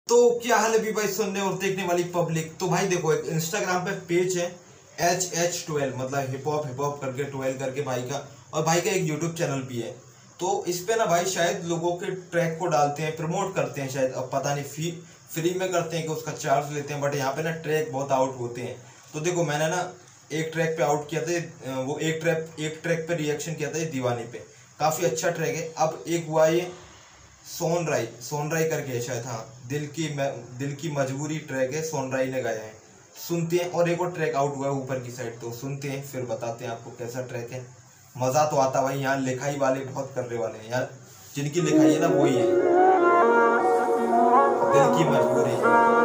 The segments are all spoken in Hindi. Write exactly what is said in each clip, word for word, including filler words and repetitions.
तो क्या हाल है भी भाई सुनने और देखने वाली पब्लिक। तो भाई देखो एक इंस्टाग्राम पे पेज है एच एच ट्वेल्व, मतलब हिप हॉप हिप हॉप करके ट्वेल्व करके भाई का, और भाई का एक यूट्यूब चैनल भी है। तो इस पे ना भाई शायद लोगों के ट्रैक को डालते हैं, प्रमोट करते हैं शायद, अब पता नहीं फी फ्री में करते हैं कि उसका चार्ज लेते हैं, बट यहाँ पे ना ट्रैक बहुत आउट होते हैं। तो देखो मैंने ना एक ट्रैक पे आउट किया था, वो एक ट्रैक एक ट्रैक पे रिएक्शन किया था, ये दीवानी पे, काफ़ी अच्छा ट्रैक है। अब एक हुआ ये सोनराई सोनराई करके है शायद, हाँ, दिल की दिल की मजबूरी ट्रैक है, सोनराई ने गाया है, सुनते हैं। और एक और ट्रैक आउट हुआ है ऊपर की साइड, तो सुनते हैं फिर बताते हैं आपको कैसा ट्रैक है। मज़ा तो आता भाई, यहाँ लिखाई वाले बहुत करने वाले हैं यार, जिनकी लिखाई है ना वही है, दिल की मजबूरी।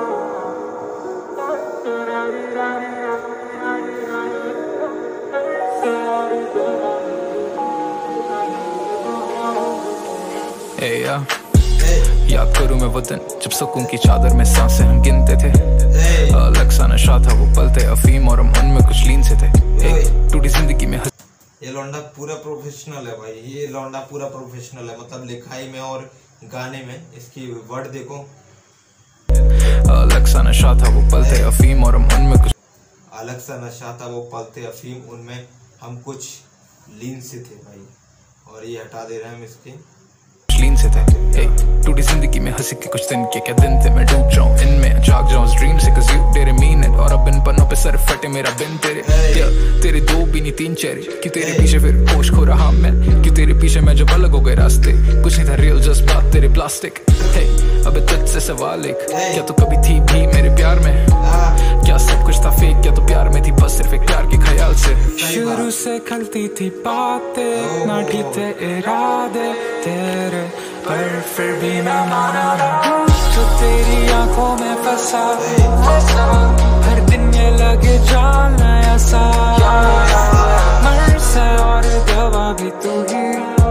Hey, yeah. याद करूं मैं वो दिन जब सुकून की चादर में सांसें हम गिनते थे, अलग सा नशा था वो पल थे, अफीम और हम उनमें कुछ लीन से थे। टूटी जिंदगी में ये लौंडा पूरा प्रोफेशनल है भाई, ये लौंडा पूरा प्रोफेशनल है, मतलब लिखाई में और गाने में। इसकी वर्ड देखो, अलग सा नशा था वो पल थे, अफीम और हम उनमें कुछ अलग सा नशा था वो पल थे, अफीम उनमें हम कुछ लीन से थे भाई। और ये हटा दे रहे हैं हम इसके लीन से थे। hey, टूटी जिंदगी में हंसी के कुछ दिन के क्या दिन थे, मैं डूब जाऊं इनमें, जाग जाऊं उस ड्रीम से, 'cause you didn't mean it। और अब इन पन्नों पे सर फटे मेरा बिन तेरे, yeah, तेरे दो भी नहीं तीन चेहरे, क्यों तेरे पीछे फिर होश खो रहा मैं, क्यों तेरे पीछे मैं जब अलग हो गए रास्ते, कुछ नहीं था रियल जस्ट बात तेरे प्लास्टिक। hey, अब तुझसे सवाल एक, क्या तू कभी थी भी मेरे प्यार में, क्या सब कुछ था फेक, क्या तू प्यार में थी बस सिर्फ एक प्यार के ख्याल से। शुरू से खलती थी बातें, ना थे इरादे तेरे, पर फिर भी मैं माना ना, जो तेरी आंखों में फंसा, हर दिन ये लगे जाना ऐसा, मर से और दवा भी तू ही।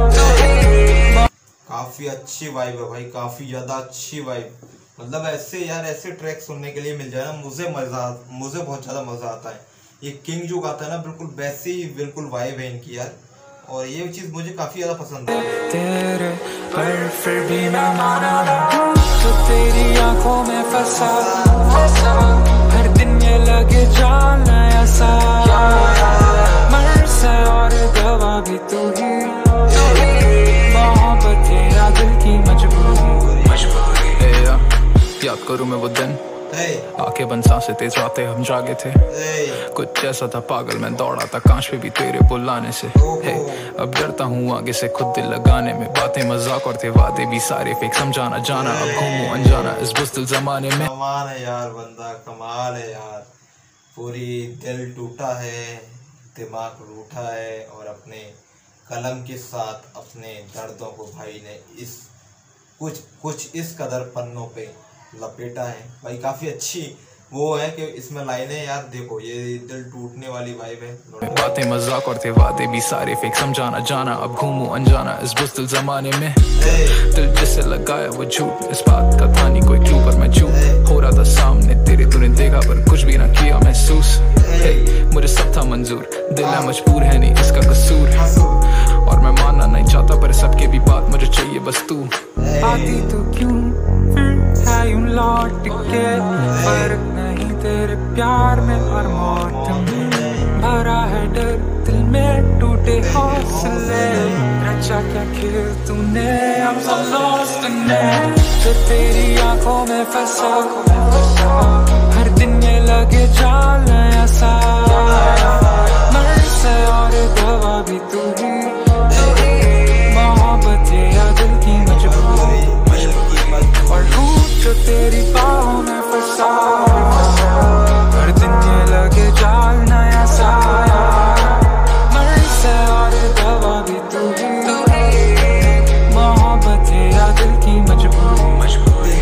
काफी अच्छी वाइब है भाई, काफी ज्यादा अच्छी वाइब, मतलब ऐसे यार ऐसे ट्रैक सुनने के लिए मिल जाए ना, मुझे मजा मुझे बहुत ज्यादा मजा आता है। ये किंग जो गाता है ना, बिल्कुल वैसे ही बिल्कुल वाइब है इनकी यार, और ये चीज मुझे काफी ज्यादा पसंद है। तेरे पर फिर भी मैं माना ना, जो तेरी आंखों में फंसा, हर दिन ये लगे जाना ऐसा, मर से और दवा भी तू ही, मोहब्बत तेरा दिल की मजबूरी मजबूरी। याद करूं मैं वो दिन, आंखें बंद सांसें तेज रातें हम जागे थे, कुछ ऐसा था पागल मैं दौड़ा था कांच पे भी तेरे बुलाने से। hey, अब डरता हूँ आगे से खुद दिल लगाने में, बातें मजाक और थे वादे भी सारे फेक, समझाना जाना अब घूमूं अनजाना इस बुज़दिल जमाने में। कमाल है यार बंदा, कमाल है यार, पूरी दिल टूटा है, दिमाग रूठा है, और अपने कलम के साथ अपने दर्दों को भाई ने इस कुछ कुछ इस कदर पन्नों पे लपेटा है भाई। काफी अच्छी वो है कि इसमें लाइनें यार देखो, ये दिल टूटने वाली वाइब है। बातें मजाक और थे वादे भी सारे फेक, समझाना जाना अब घूमूं अनजाना इस बुज़दिल जमाने में, दिल जिससे लगाया वो झूठ, इस बात का था नहीं कोई क्लू, पर मैं चूप हो रहा था सामने तेरे, तूने देखा पर कुछ भी ना किया महसूस। मुझे सब था मंजूर, दिल है मजबूर है नहीं इसका कसूर, और मैं मानना नहीं चाहता पर सबके भी बात मुझे चाहिए बस तू। आती तो क्यों फिर है यूं लौट के, फर्क नहीं तेरे प्यार में और मौत में, भरा है डर दिल में टूटे हौसले, रचा क्या खेल तूने I'm so lost in it, जो तेरी आंखों में फंसा, हर दिन ये लगे जाना ऐसा, मर से और दवा भी तू ही, मोहब्बत या दिल की मजबूरी, और रूठ जो तेरी बाहों में फंसा, हर दिन ये लगे जाना ऐसा, मर से और दवा भी तू ही, मोहब्बत या दिल की मजबूरी मजबूरी।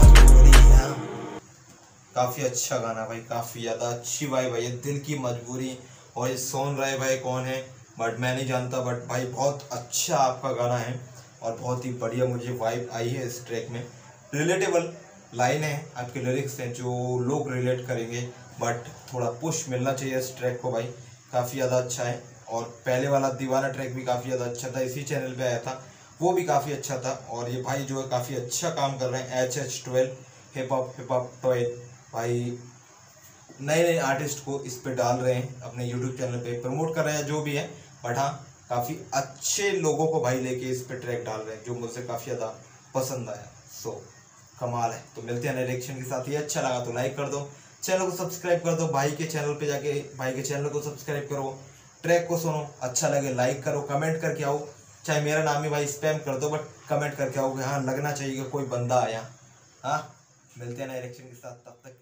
काफी अच्छा गाना भाई, काफी ज्यादा अच्छी वाइब है, ये दिल की मजबूरी। और ये सोनराय भाई कौन है बट मैं नहीं जानता, बट भाई बहुत अच्छा आपका गाना है, और बहुत ही बढ़िया मुझे वाइब आई है इस ट्रैक में। रिलेटेबल लाइन है आपके लिरिक्स हैं जो लोग रिलेट करेंगे, बट थोड़ा पुश मिलना चाहिए इस ट्रैक को भाई, काफ़ी ज़्यादा अच्छा है। और पहले वाला दीवाना ट्रैक भी काफ़ी ज़्यादा अच्छा था, इसी चैनल पे आया था, वो भी काफ़ी अच्छा था। और ये भाई जो है काफ़ी अच्छा काम कर रहे हैं, H H twelve hip hop hip hop toy भाई नए नए आर्टिस्ट को इस पे डाल रहे हैं, अपने यूट्यूब चैनल पे प्रमोट कर रहे हैं जो भी है, बट हाँ काफ़ी अच्छे लोगों को भाई लेके इस पे ट्रैक डाल रहे हैं जो मुझे काफ़ी ज़्यादा पसंद आया। सो कमाल है। तो मिलते हैं नए रिएक्शन के साथ। ये अच्छा लगा तो लाइक कर दो, चैनल को सब्सक्राइब कर दो, भाई के चैनल पे जाके भाई के चैनल को सब्सक्राइब करो, ट्रैक को सुनो, अच्छा लगे लाइक करो, कमेंट करके आओ, चाहे मेरा नाम ही भाई स्पैम कर दो बट कमेंट करके आओ कि हाँ लगना चाहिए कि कोई बंदा आया। हाँ मिलते हैं नए रिएक्शन के साथ, तब तक